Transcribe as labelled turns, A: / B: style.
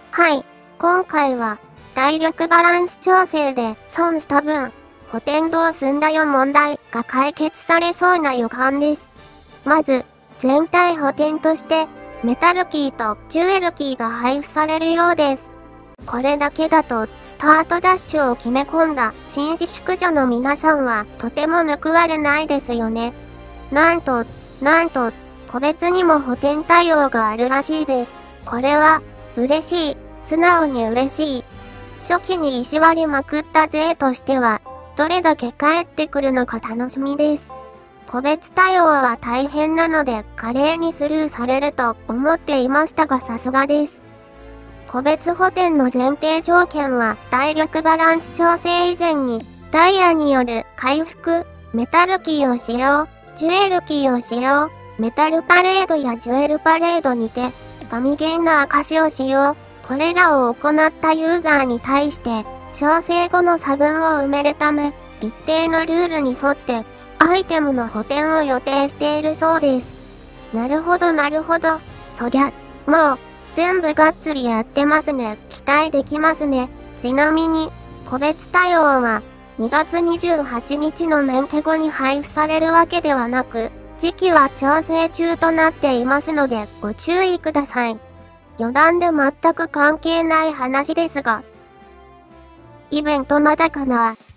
A: はい、今回は、体力バランス調整で損した分、補填どうすんだよ問題が解決されそうな予感です。まず、全体補填として、メタルキーとジュエルキーが配布されるようです。これだけだと、スタートダッシュを決め込んだ紳士淑女の皆さんはとても報われないですよね。なんと、個別にも補填対応があるらしいです。これは、嬉しい、素直に嬉しい。初期に石割りまくった税としては、どれだけ返ってくるのか楽しみです。個別対応は大変なので華麗にスルーされると思っていましたがさすがです。個別補填の前提条件は体力バランス調整以前にダイヤによる回復、メタルキーを使用、ジュエルキーを使用、メタルパレードやジュエルパレードにて神ゲンの証を使用、これらを行ったユーザーに対して調整後の差分を埋めるため一定のルールに沿ってアイテムの補填を予定しているそうです。なるほど。そりゃ、もう、全部がっつりやってますね。期待できますね。ちなみに、個別対応は、2月28日のメンテ後に配布されるわけではなく、時期は調整中となっていますので、ご注意ください。余談で全く関係ない話ですが、イベントまだかな。